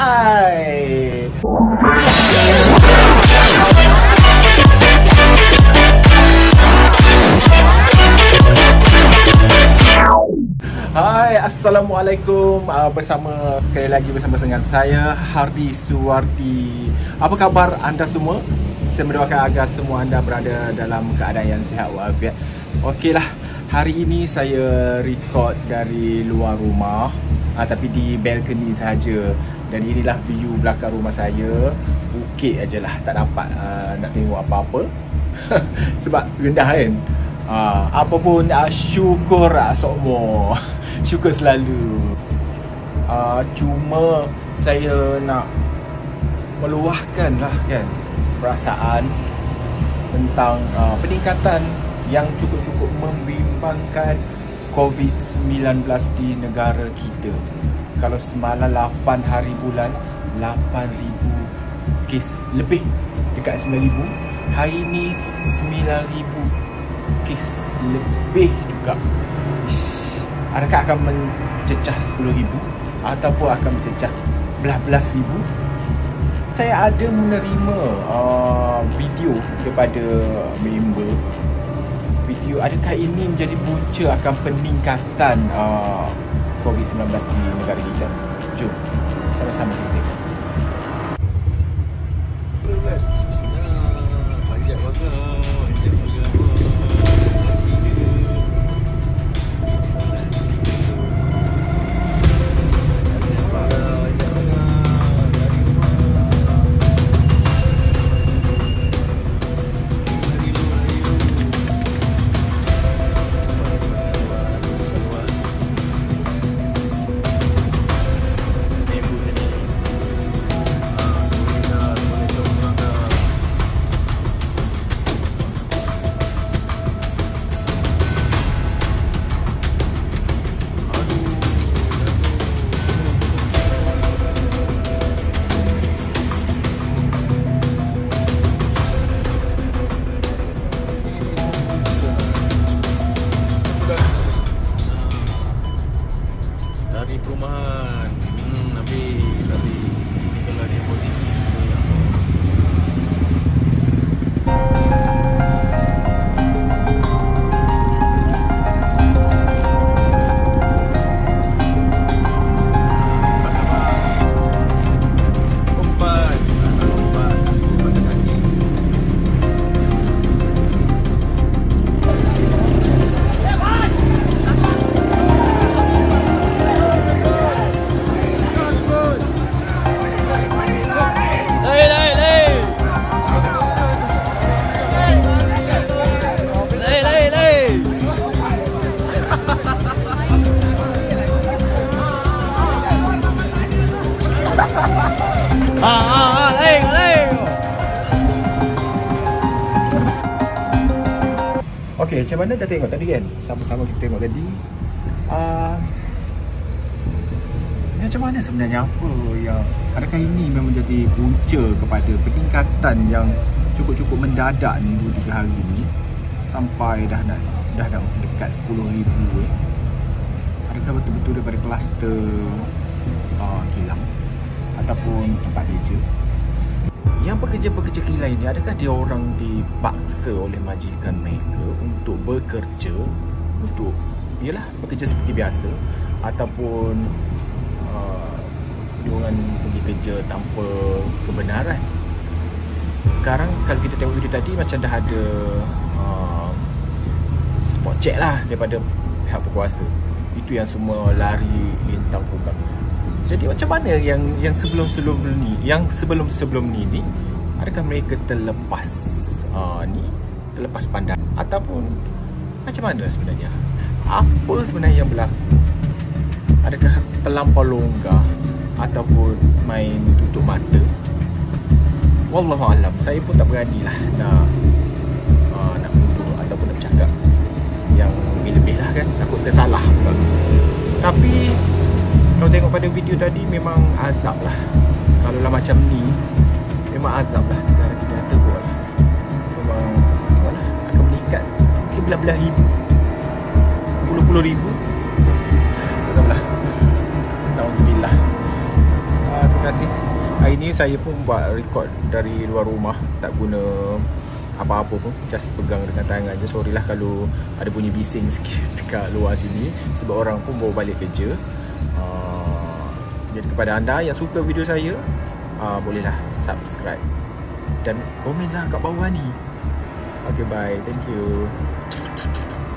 Hai. Hai, Assalamualaikum. Sekali lagi bersama dengan saya Hardi Suwardi. Apa khabar anda semua? Saya mendoakan agar semua anda berada dalam keadaan yang sihat walafiat. Okeylah, hari ini saya record dari luar rumah, tapi di balcony sahaja. Dan inilah view belakang rumah saya. Bukit ajalah, tak dapat nak tengok apa-apa. Sebab rendah kan. Apa pun syukur semua. Syukur selalu. Cuma saya nak meluahkan lah kan perasaan tentang peningkatan yang cukup-cukup membimbangkan COVID-19 di negara kita. Kalau semalam 8 hari bulan 8,000 kes lebih, dekat 9,000. Hari ni 9,000 kes lebih juga. Adakah akan mencecah 10,000 ataupun akan mencecah belas ribu? Saya ada menerima video daripada member. Video adakah ini menjadi punca akan peningkatan COVID-19 di negara kita? Jom sama-sama kita tengok. Dari perumahan tapi ini kalau dia positif Okey, macam mana dah tengok tadi kan? Sama-sama kita tengok tadi. Macam mana sebenarnya, apa yang adakah ini memang menjadi punca kepada peningkatan yang cukup-cukup mendadak ni 2-3 hari ni sampai dah dekat 10,000 Adakah betul-betul daripada kluster kilang ataupun tempat kerja? Yang pekerja-pekerja kilang ini, adakah dia orang dipaksa oleh majikan mereka untuk bekerja, untuk ialah bekerja seperti biasa, ataupun dia orang pergi kerja tanpa kebenaran? Sekarang kalau kita tengok video tadi, macam dah ada spot check lah daripada pihak berkuasa. Itu yang semua lari lintang pukang. Jadi macam mana yang sebelum ni adakah mereka terlepas terlepas pandang ataupun macam mana sebenarnya? Apa sebenarnya yang berlaku? Adakah terlampau longgar ataupun main tutup mata? Wallahualam, saya pun tak beranilah nak tuduh ataupun nak bercakap yang lebih-lebih lah kan, takut tersalah pula. Tapi kalau tengok pada video tadi, memang azab lah. Kalau lah macam ni, memang azab lah. Negara kita dah teruk lah. Memang akan meningkat mungkin belah-belah ribu, puluh-puluh ribu. Alhamdulillah. Terima kasih. hari ni saya pun buat record dari luar rumah, tak guna apa-apa pun, just pegang dengan tangan je. Sorry lah kalau ada bunyi bising sikit dekat luar sini, sebab orang pun bawa balik kerja. Jadi kepada anda yang suka video saya, bolehlah subscribe dan komen lah kat bawah ni. Okay, bye, thank you.